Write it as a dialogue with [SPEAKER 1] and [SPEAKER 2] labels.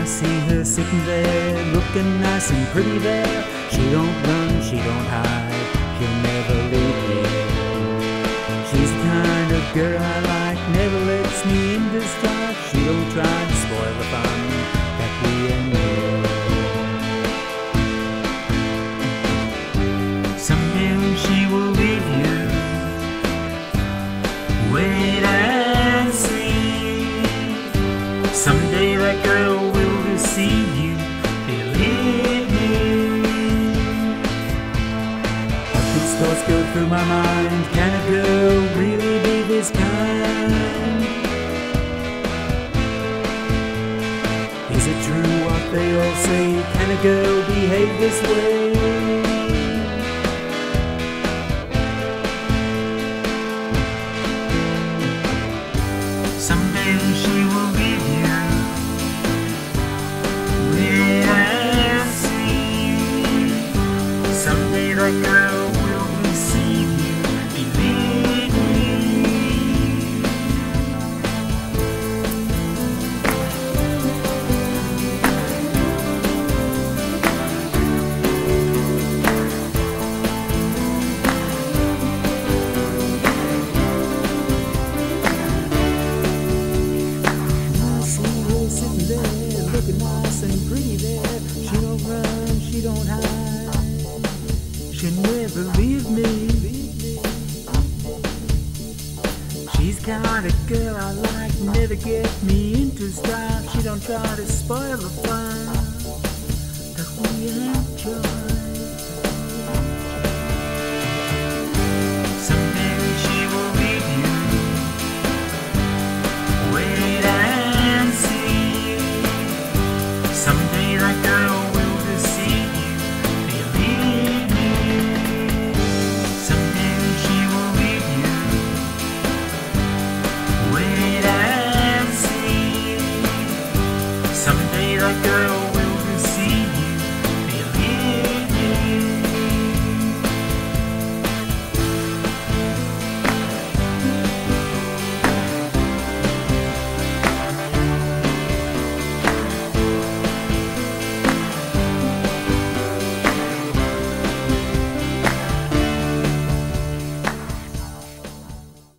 [SPEAKER 1] see her sitting there, looking nice and pretty there. She don't run, she don't hide, she'll never leave me. She's the kind of girl I like, never lets me in this dark. She don't try to spoil the fun that we enjoy. Someday when she will leave you, wait and see. Someday that girl will deceive you, believe me. These thoughts go through my mind, can a girl really be this kind? Is it true what they all say, can a girl behave this way? Someday she will leave you, wait and see. Someday that girl will deceive you, believe me. Looking nice and pretty there. She don't run, she don't hide, she'll never leave me. She's the kind of girl I like, never get me into strife. She don't try to spoil the fun that we enjoy.